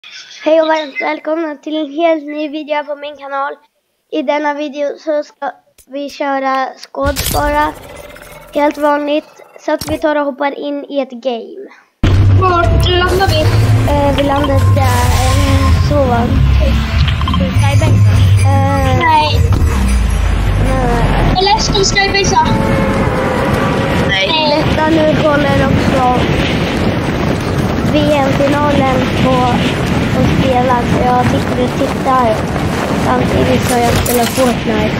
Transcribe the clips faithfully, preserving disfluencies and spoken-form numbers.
Hej och varmt välkomna till en helt ny video på min kanal. I denna video så ska vi köra skådespara helt vanligt, så att vi tar och hoppar in i ett game. Vart landar vi? Eh, vi landar där, eh, så. Skybase? Eh, Nej. nej. Eller ska vi skybase? Nej. Detta nu håller också V M-finalen på att spela, så jag sitter och tittar samtidigt som jag spelar Fortnite.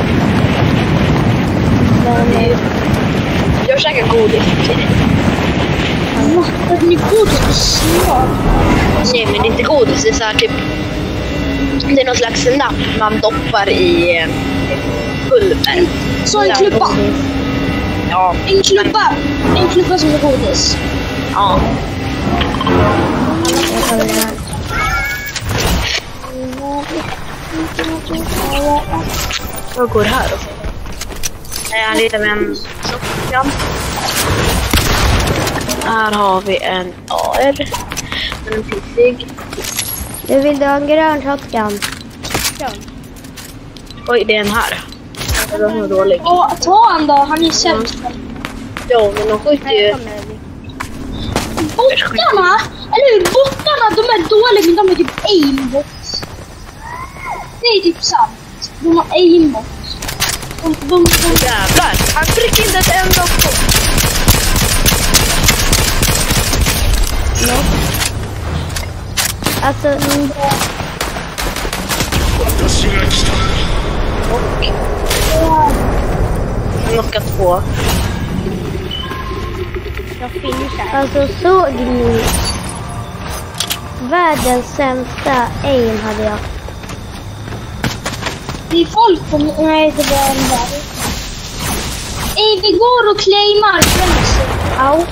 Men, jag käkar godis. Va? Det är godis på slag. Nej, men det är inte godis. Det är så här typ... Det är någon slags napp man doppar i eh, pulver. Så en klubba. Ja. En klubba. En klubba som är godis. Ja. jag tar det här. Vad går det här då? Jag ritar med en shotgun. Här har vi en A R. En pissig. Du vill du ha en grön shotgun? Oj, det är en här. Det var dålig. Ja, ta han då. Han är sämst. Ja, men de skjuter ju... Bottarna! Eller hur? Bottarna, de är dåliga, men de är typ aimbots. Det är typ sant. De har aimbot. De, de, de... Jävlar, han trycker inte ett enda på. No. Alltså, mm, Och... Jag knockar två. alltså såg ni världens sämsta aim hade jag. Det är folk på... Nej, det var en där. Ey, vi går och claimar. Au.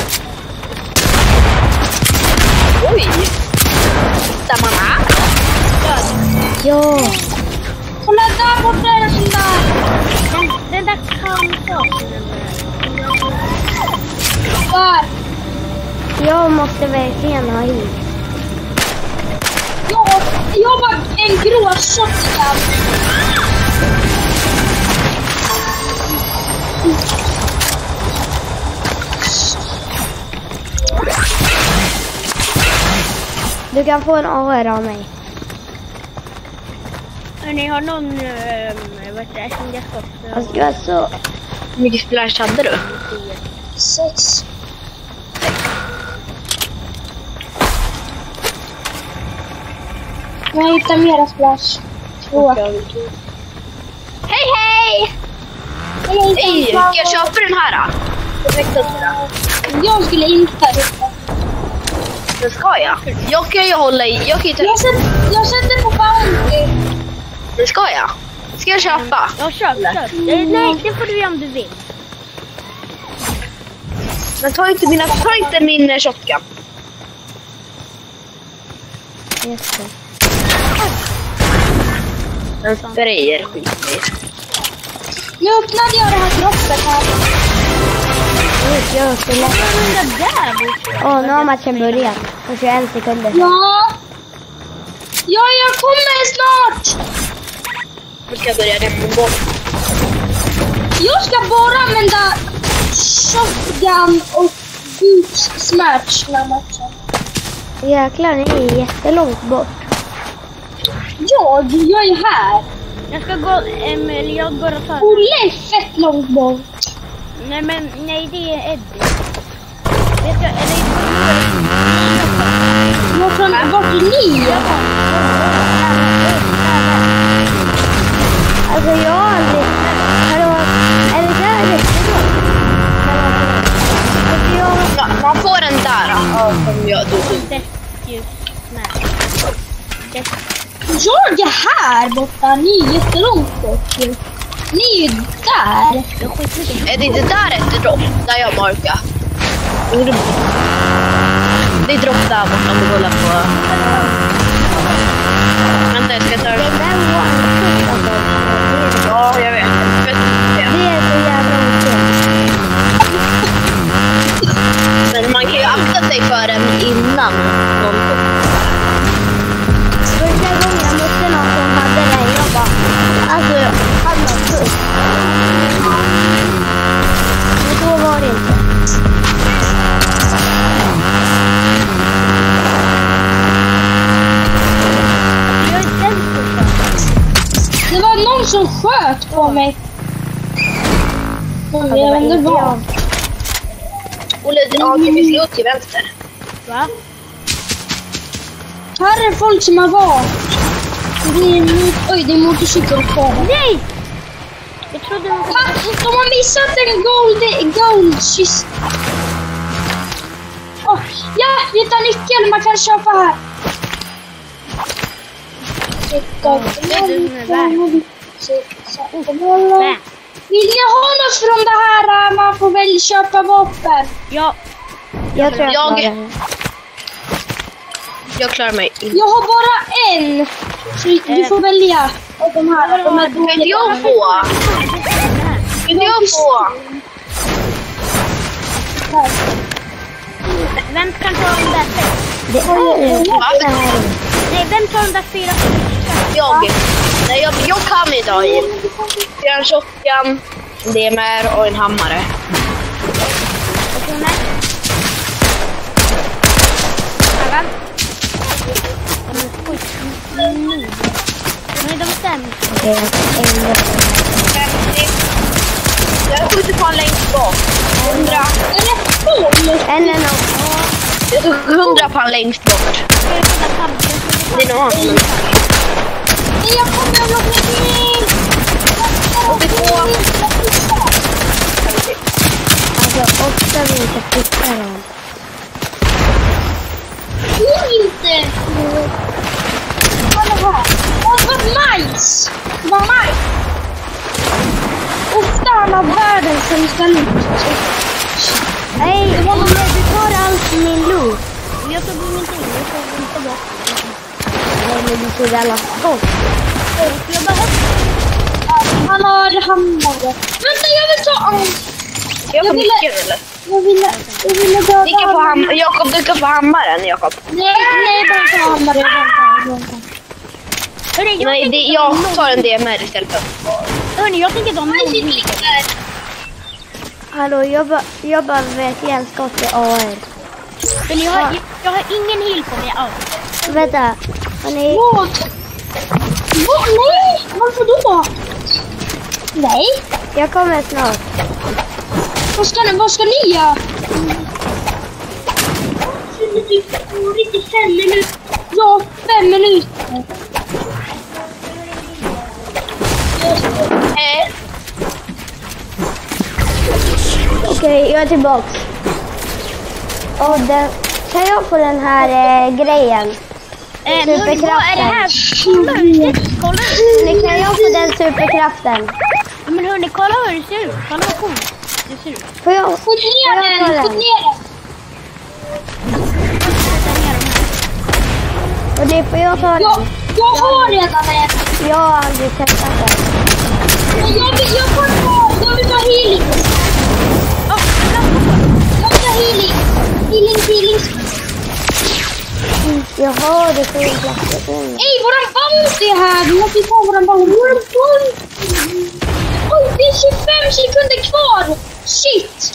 Oj! Där man är då? Ja. Kolla där borta är en sån där. Den där kan Där. jag måste verkligen ha hit. Ja, jag var en grå shotgun. Du kan få en A R av mig. Ni har någon äh, vad heter det, S M G-skott? Alltså du är så... Hur mycket splash hade du? Sex. Jag hittar mera splash. Två. Hej, hej! Hej, ska jag köpa den här då? Jag skulle inte hitta. Det ska jag. Jag kan ju hålla i. Jag kan ju ta... Jag sätter, jag sätter på bounty. Det ska jag. Ska jag köpa? Ja, köp, köp. Eh, nej, det får du göra om du vill. Men ta inte, mina, ta inte min eh, shotgun. Just det. Den sprayer skit. Nu öppnade jag det här droppet här. Just, jag ska lägga. Åh, nu har matchen börjat. På tjugoen sekunder. Ja. Ja, jag kommer snart. Nu ska jag börja det på bort. Jag ska bara använda shotgun och boots smash den här matchen. Jäklar, ni är jättelångt bort. Jag, jag är här. Jag ska gå, ähm, jag går och tar... Olle är fett långt bort. Nej, men, nej, det är Eddie. Vet du, eller... Jag kan, vart är ni? Alltså jag har aldrig... Hallå, är det där jättelångt? Alltså jag... Ja, man får den där. Ja, som jag tog. Just, nej. Jag är här borta. Ni är jättelångt bort. Ni är ju där. Är det inte där ett dropp? Där jag markar. Det är dropp där borta om du kollar på... Vänta, jag ska ta det. Ja, jag vet. Det är så jävla mycket. Men man kan ju akta sig för den innan någon kommer. som sköt på mig. Jag vet inte vad. Olle, ja, det finns ju till vänster. Va? Här är folk som har varit. Det är en, oj, det är motorcykel kvar. Nej! Jag trodde de... Ha, de har missat en gold, gold kista. Oh, ja, vi tar nyckeln. Man kan köpa här. Vill ni ha något från det här? Man får väl köpa vapen. Ja. Jag tror jag Jag- klarar det. Jag klarar mig inte. Jag har bara en. Så du får välja. Och de här, de här Kan inte jag få? Kan inte jag få? Vem kan ta den där sex? Det är det här. Nej, vem tar den där fyra? Jag. Nej, jag, jag kan inte ha i. Jag har en shotgun, en D M R och en hammare. Personer. Alla. De är skit. Nu. Nu är de sämst. Det är en femtio. Jag skjuter på en längst bak. hundra. Är det full? En är nog. Jag tog hundra på en längst bort. Det är någon annan. Nej, jag kommer att låta till. åttiotvå. Alltså ofta vi inte fixar dem. Tror inte. Kolla här. Åh, vad nice. Vad nice. Ofta han har världens sämsta loot. Nej, du tar allt min loot. Jag tog ingenting. Jag tog inte bort. Nej, men du tog alla skott. Jag bara Han har hammare. Vänta, jag vill ta allt. Jag får Jag ville- nyckeln eller? Jag ville, jag ville döda Vilka får honom. ham- Jakob, du kan få hammaren, Jakob. Nej, nej, bara ta hammare. Vänta, vänta. Hörni, jag Nej, det, tänker jag ta tar en D M R istället för. Hörni, jag tänker ta någon. Hallå, jag bara, jag bara vet igen skott i A R. Hörni, jag har, jag, jag har ingen heal på mig alls. Vänta, har ni... Vad? Vad? Nej, varför då? Nej, Jag kommer snart. vad ska ni, vad ska ni göra? Fem minuter. Ja, fem minuter. Eh, Okej, jag är tillbaks. Och den, kan jag få den här eh, grejen? Eh, men hörni, vad är det här? Kolla hur det ser ut. Kolla hur Ni kan jag få den superkraften? Ja, men hörni, kolla hur det ser ut. Kolla vad coolt det ser ut. Får jag? Få ner Jag tar den, få den. ner den. Och det får jag ta Jag, den? jag har redan en. Jag har aldrig testat den. Men jag vill, jag får ta, jag vill ta healing. Åh, Jag vill ta healing. Healing, healing. Jaha, det får jag plats in. Ey, våran bounty är här. Vi måste ta våran bounty. Våran bounty. Oj, det är tjugofem sekunder kvar. Shit.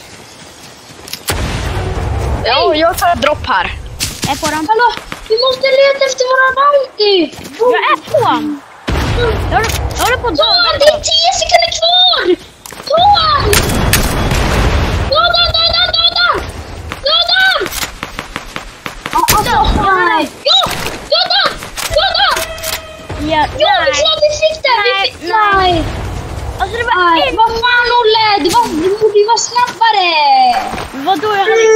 ja, jag tar ett dropp här. jag är på dem. Hallå, vi måste leta efter våran bounty. Jag är på dem. Jag håller, jag håller på att Ta döda han, det är tio sekunder kvar. Ta han. Döda, döda, döda. Döda. Alltså, nej. Ja, döda, döda. Ja, Ja, vi nej. klart vi fick det. Vi Nej, fick, nej. nej. Alltså det var Nej, en. vad fan Olle, det var, du borde ju vara snabbare. Vadå, jag hade...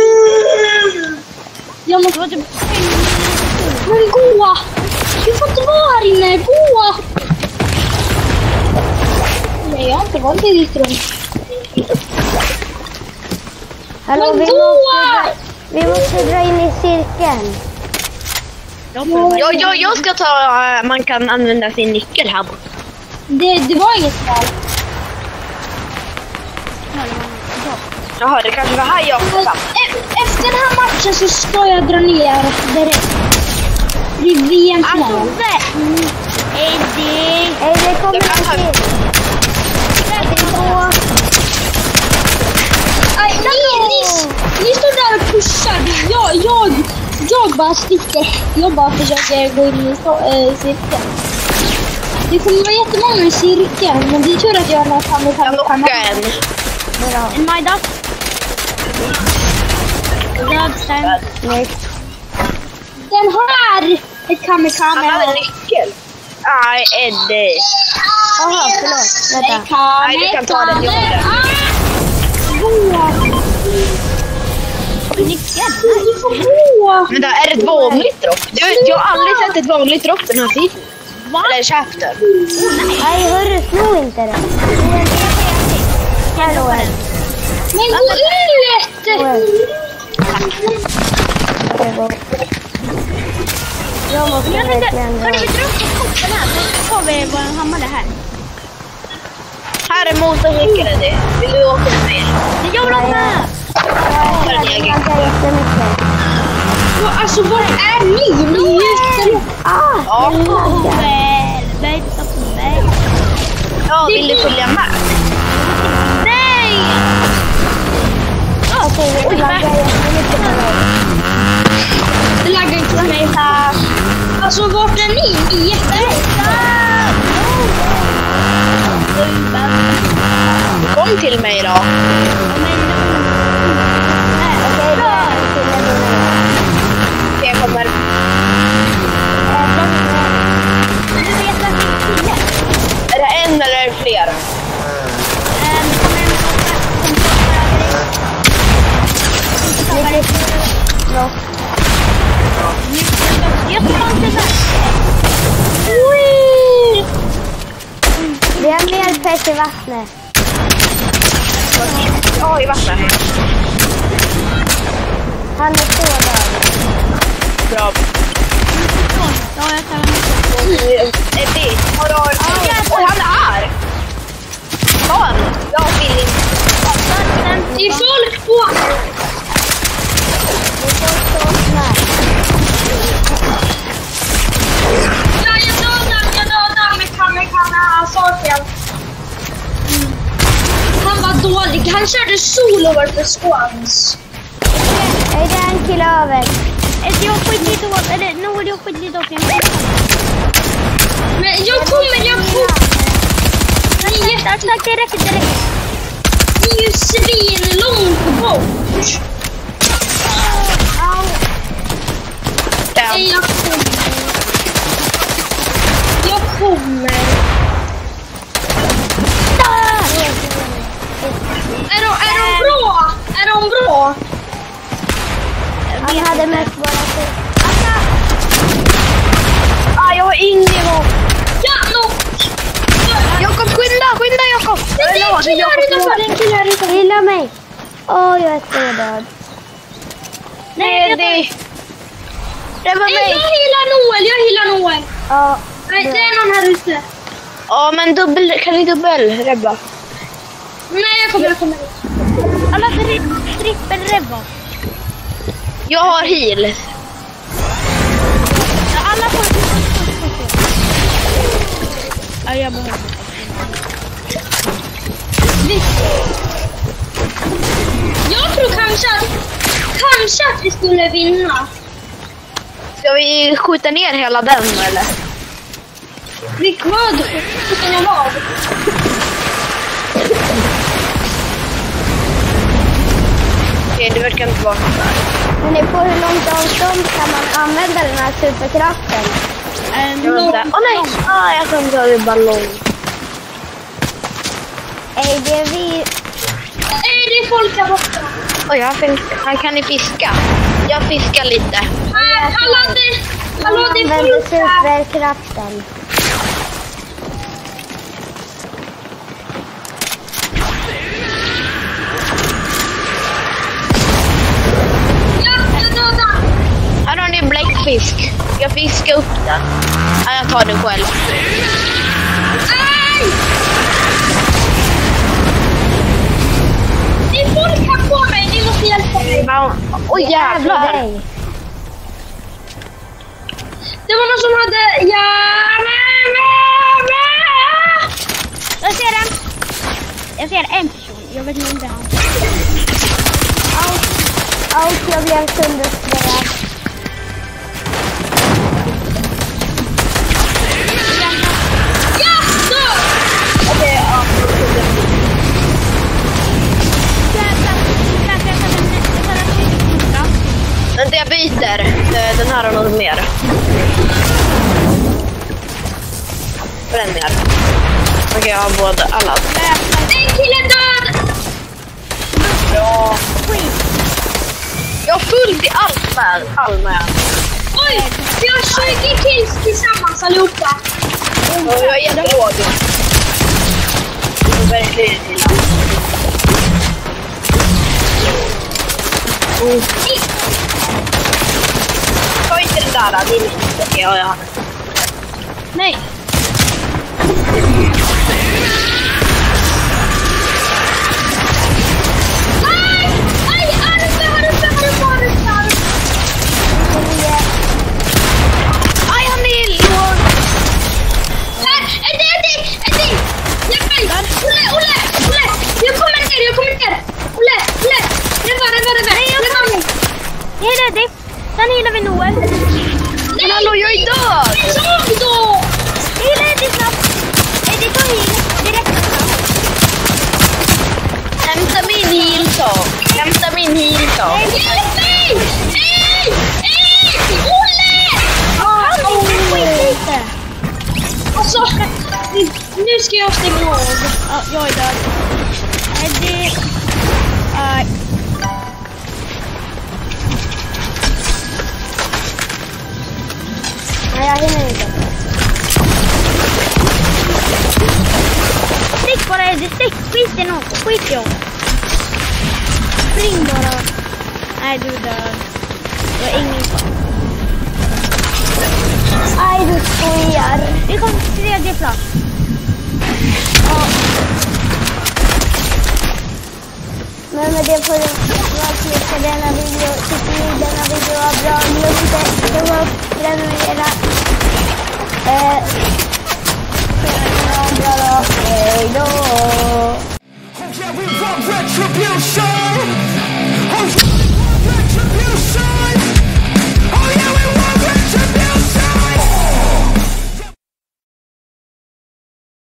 Jag Det måste... var typ fem minuter. Men gå! Du får inte vara här inne, gå! Nej, jag har inte varit i ditt rum. Hallå, Men vi gå! måste, vi måste dra in i cirkeln. Ja, jag, jag ska ta, äh, man kan använda sin nyckel här borta. Det, det var inget val. Jaha, det kanske var här jag kom fram. E- Efter den här matchen så ska jag dra ner direkt. Det är V M-final. Alltså, vem? Eddie. Hej, det kommer Jag kan en ta- till. Aj, ni, ni, ni står där och pushar. Jag, jag, jag bara sticker. Jag bara försöker gå in i så- äh, cirkeln. Det kommer vara jättemånga i cirkeln, men det är tur att jag har kan Jag lockar en. En majdas. Död sen. Nej. Den här! Ett kamikame. Han hade nyckel. Nej, Eddie. Jaha, förlåt. Vänta. Nej, du kan ta den. Jag har den. Nyckeln. Du får gå! Men det är ett vanligt dropp. Du, jag har aldrig sett ett vanligt dropp den här tiden. Eller chapter. Nej, hörru, sno inte det. Hallå. Men gå ut! Jag går. Jag måste Jag tänkte, verkligen hörde dra. vi dra upp korten här så får vi vår hammare här. Här är motorcykeln, det. Vill du åka med mig? Jag vill ha med! Jag tackar jättemycket. Alltså, var är ni? Ni är jätte... Ah, Ja. Väl, väl, väl. Ja, vill du följa med? Nej! okej, vi taggar jättemycket på mig. Det laggar inte för mig här. Alltså, vart är ni? Ni är jätte... Kom till mig då. Okej, då är det till en minut. Jag kommer. Är det en eller är det flera? Bra. Vi har mer pest i vattnet. Ja, i vattnet. Han är så död. Bra. Ja, jag tar den. Eddie, har du... Oj, han är här. Ta han. Jag vill inte. Det är folk på... Det går så snabbt. Ja, jag dödar, jag dödar med kamera, saken. Han var dålig. Han körde solo för squads. Hej, det är en kille över. Ett jag skit lite åt, eller Noel jag skit lite åt. Men jag kommer, jag kommer. Ni är, Tack, tack, det räcker, det räcker. ni är ju svin långt bort. Nej, jag kommer. Jag kommer. Är de, är de bra? Är de bra? Han hade mest bara sig. Ah, jag har ingen hopp. Ja, no. Jakob, skynda, skynda Jakob. Det är en kille här utanför, det är en kille här utanför. Gilla mig. Åh, oh, jag är så död. Nej, Eddie. Det var Nej, mig. jag hyllar Noel, jag hyllar Noel. Ja, Nej, det är någon här ute. Ja, men dubbel, kan ni dubbelrebba? Nej, jag kommer, jag kommer. Alla tri trippelrebba. Jag har heal. Ja, alla får... Ja, jag behöver. Jag tror kanske att, kanske att vi skulle vinna. Ska vi skjuta ner hela den eller? Vi vad? Vilken jag var? Okej, det verkar inte vara något där. men ni på hur långt avstånd kan man använda den här superkraften? Um, Jag vet inte. Åh nej! Ah, jag kan ta en ballong. Ej, det är vi... Nej, det är folk här borta. Oj, han, finns, han kan ni fiska. Jag fiskar lite. Nej, hallå, det, hallå, det är använder folk här. superkraften. Ja, jag dödar. Här har ni bläckfisk. Jag fiskar upp den. Ja, jag tar den själv. Nej! Det är folk här på mig, ni måste hjälpa mig. Oj, oh, jävlar. Dig. Det var någon som hade... Ja, jag ser den. Jag ser en person. Jag vet inte om det är han. Allt, jag blev sönderspelad. ja, Bränningar. Okej, okay, jag har båda alla. En kille död! Ja. Jag har fullt i allt med. All med. Oj! Vi har tjugo kills tillsammans allihopa. Ja, jag är jättelåg. Jag är verkligen illa. Oh. Ta inte den där, det är inte okej. Ja, ja. Nej. Aj! Aj! Här uppe, här uppe, här uppe, här uppe, här uppe. Aj, han är låg. Här! En till, en till, en till! Hjälp mig! Olle, Olle, Olle! Jag kommer ner, jag kommer ner! Olle, Olle! Rädda, rädda, rädda! Rädda mig! Jag är ready. Sen helar vi Noel. Men hallå, jag är död! Men så då! Hela Eddie snabbt. Eddie tar heal. Direkt snabbt. Hämta min heal-sak. Hämta min sak. Hjälp mig! Ej! Ej! Olle! Han är inte skitlite. Alltså, nu ska jag stänga av. Ja, jag är död. Eddie. Uh, Nej, jag hinner inte. Stick bara Eddie, stick. Skit i något. Skit i oss. Spring bara. Nej, du är död. Jag har ingen kvar. Aj, du skojar. Vi kom till tredje plats. Ja. Men med det får jag klicka denna video. Tycker ni denna video var bra? Glöm inte tumma upp, prenumerera. Eh, bra då. Hej då! Okay, we want retribution.